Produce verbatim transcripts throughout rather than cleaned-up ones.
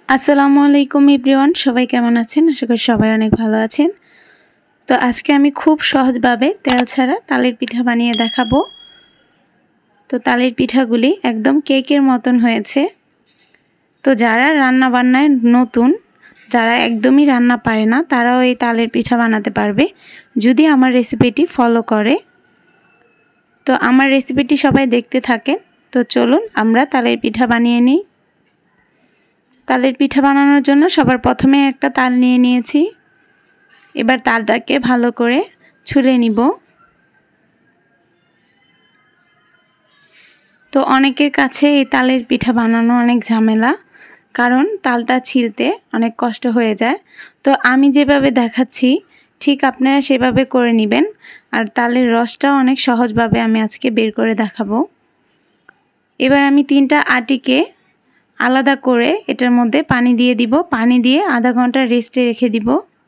আসসালামু আলাইকুম এভরিওয়ান, সবাই কেমন আছেন? আশা করি সবাই অনেক ভালো আছেন। তো আজকে আমি খুব সহজভাবে তেল ছাড়া তালের পিঠা বানিয়ে দেখাবো। তো তালের পিঠাগুলি একদম কেকের মতন হয়েছে। তো যারা রান্না বান্নায় নতুন, যারা একদমই রান্না পারে না, তারাও এই তালের পিঠা বানাতে পারবে যদি আমার রেসিপিটি ফলো করে। তো আমার রেসিপিটি সবাই দেখতে থাকেন। তো চলুন আমরা তালের পিঠা বানিয়ে নিই। তালের পিঠা বানানোর জন্য সবার প্রথমে একটা তাল নিয়ে নিয়েছি। এবার তালটাকে ভালো করে ছুলে নিব। তো অনেকের কাছে এই তালের পিঠা বানানো অনেক ঝামেলা, কারণ তালটা ছিলতে অনেক কষ্ট হয়ে যায়। তো আমি যেভাবে দেখাচ্ছি ঠিক আপনারা সেভাবে করে নেবেন। আর তালের রসটাও অনেক সহজভাবে আমি আজকে বের করে দেখাবো। এবার আমি তিনটা আটিকে আলাদা করে এটার মধ্যে পানি দিয়ে দিব। পানি দিয়ে আধা ঘন্টা রেস্টে রেখে দিব।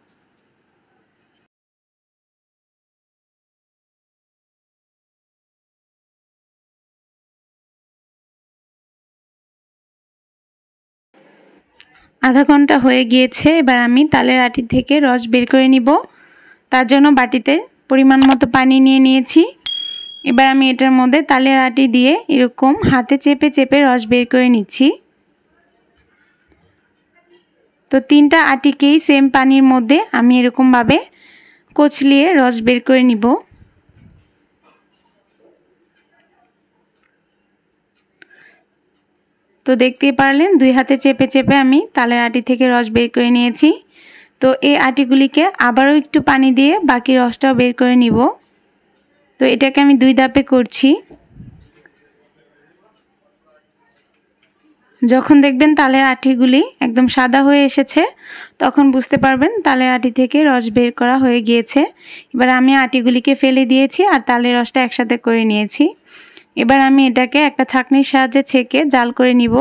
আধা ঘন্টা হয়ে গিয়েছে। এবার আমি তালের আটি থেকে রস বের করে নিব। তার জন্য বাটিতে পরিমাণ মতো পানি নিয়ে নিয়েছি। এবার আমি এটার মধ্যে তালের আটি দিয়ে এরকম হাতে চেপে চেপে রস বের করে নিচ্ছি। তো তিনটা আটিকেই সেম পানির মধ্যে আমি এরকমভাবে কচলিয়ে রস বের করে নিব। তো দেখতেই পারলেন দুই হাতে চেপে চেপে আমি তালের আটি থেকে রস বের করে নিয়েছি। তো এই আটিগুলিকে আবারও একটু পানি দিয়ে বাকি রসটাও বের করে নিব। তো এটাকে আমি দুই ধাপে করছি। যখন দেখবেন তালের আটিগুলি একদম সাদা হয়ে এসেছে, তখন বুঝতে পারবেন তালের আটি থেকে রস বের করা হয়ে গিয়েছে। এবার আমি আটিগুলিকে ফেলে দিয়েছি আর তালের রসটা একসাথে করে নিয়েছি। এবার আমি এটাকে একটা ছাঁকনির সাহায্যে ছেঁকে জাল করে নিব।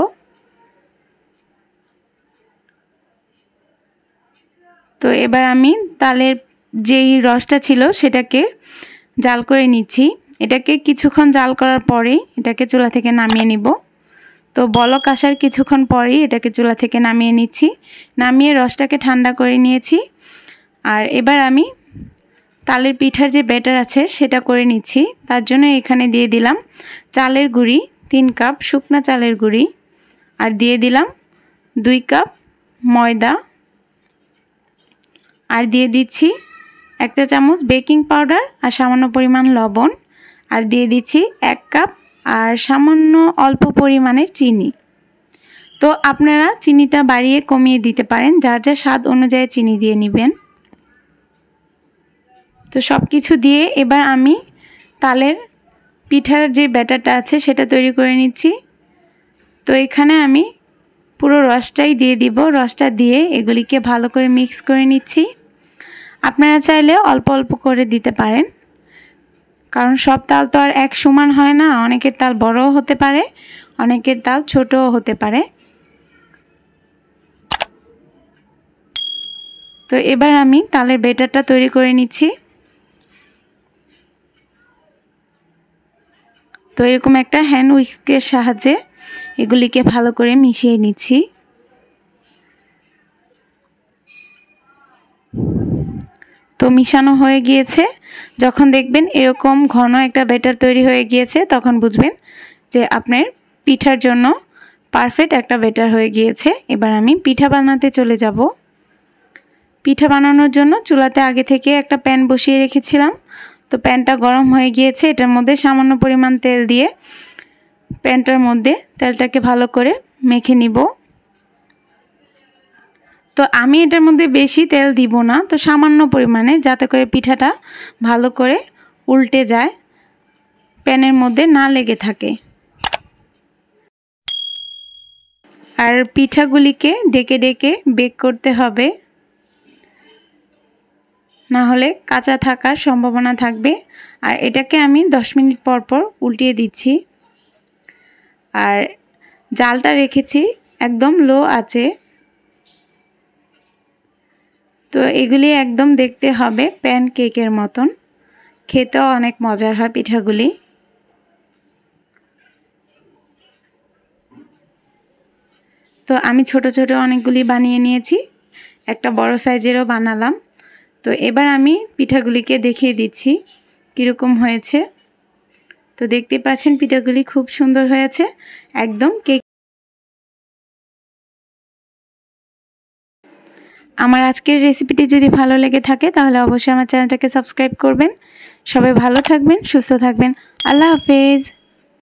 তো এবার আমি তালের যেই রসটা ছিল সেটাকে জাল করে নিচ্ছি। এটাকে কিছুক্ষণ জাল করার পরেই এটাকে চুলা থেকে নামিয়ে নিব। তো বলক আসার কিছুক্ষণ পরেই এটাকে চুলা থেকে নামিয়ে নিচ্ছি। নামিয়ে রসটাকে ঠান্ডা করে নিয়েছি। আর এবার আমি তালের পিঠার যে ব্যাটার আছে সেটা করে নিচ্ছি। তার জন্য এখানে দিয়ে দিলাম চালের গুঁড়ি তিন কাপ শুকনা চালের গুঁড়ি, আর দিয়ে দিলাম দুই কাপ ময়দা, আর দিয়ে দিচ্ছি এক চা চামচ বেকিং পাউডার আর সামান্য পরিমাণ লবণ, আর দিয়ে দিচ্ছি এক কাপ আর সামান্য অল্প পরিমাণের চিনি। তো আপনারা চিনিটা বাড়িয়ে কমিয়ে দিতে পারেন, যার যা স্বাদ অনুযায়ী চিনি দিয়ে নেবেন। তো সব কিছু দিয়ে এবার আমি তালের পিঠার যে ব্যাটারটা আছে সেটা তৈরি করে নিচ্ছি। তো এখানে আমি পুরো রসটাই দিয়ে দিব। রসটা দিয়ে এগুলিকে ভালো করে মিক্স করে নিচ্ছি। আপনারা চাইলে অল্প অল্প করে দিতে পারেন, কারণ সব তাল তো আর এক সমান হয় না। অনেকের তাল বড়ও হতে পারে, অনেকের তাল ছোটও হতে পারে। তো এবার আমি তালের ব্যাটারটা তৈরি করে নিচ্ছি। তো এরকম একটা হ্যান্ড উইস্কের সাহায্যে এগুলিকে ভালো করে মিশিয়ে নিচ্ছি। তো মিশানো হয়ে গিয়েছে। যখন দেখবেন এরকম ঘন একটা ব্যাটার তৈরি হয়ে গিয়েছে, তখন বুঝবেন যে আপনার পিঠার জন্য পারফেক্ট একটা ব্যাটার হয়ে গিয়েছে। এবার আমি পিঠা বানাতে চলে যাব। পিঠা বানানোর জন্য চুলাতে আগে থেকে একটা প্যান বসিয়ে রেখেছিলাম। তো প্যানটা গরম হয়ে গিয়েছে। এটার মধ্যে সামান্য পরিমাণ তেল দিয়ে প্যানটার মধ্যে তেলটাকে ভালো করে মেখে নিব। তো আমি এটার মধ্যে বেশি তেল দিব না, তো সামান্য পরিমাণে, যাতে করে পিঠাটা ভালো করে উল্টে যায়, প্যানের মধ্যে না লেগে থাকে। আর পিঠাগুলিকে ডেকে ডেকে বেক করতে হবে, না হলে কাঁচা থাকার সম্ভাবনা থাকবে। আর এটাকে আমি দশ মিনিট পর পর উল্টিয়ে দিচ্ছি। আর জালটা রেখেছি একদম লো আছে। তো এগুলি একদম দেখতে হবে প্যান কেকের মতন, খেতেও অনেক মজার হয় পিঠাগুলি। তো আমি ছোট ছোট অনেকগুলি বানিয়ে নিয়েছি, একটা বড় সাইজেরও বানালাম। তো এবার আমি পিঠাগুলিকে দেখিয়ে দিচ্ছি কীরকম হয়েছে। তো দেখতে পাচ্ছেন পিঠাগুলি খুব সুন্দর হয়েছে, একদম কেক। আমার আজকের রেসিপিটি যদি ভালো লেগে থাকে তাহলে অবশ্যই আমার চ্যানেলটাকে সাবস্ক্রাইব করবেন। সবাই ভালো থাকবেন, সুস্থ থাকবেন। আল্লাহ হাফেজ।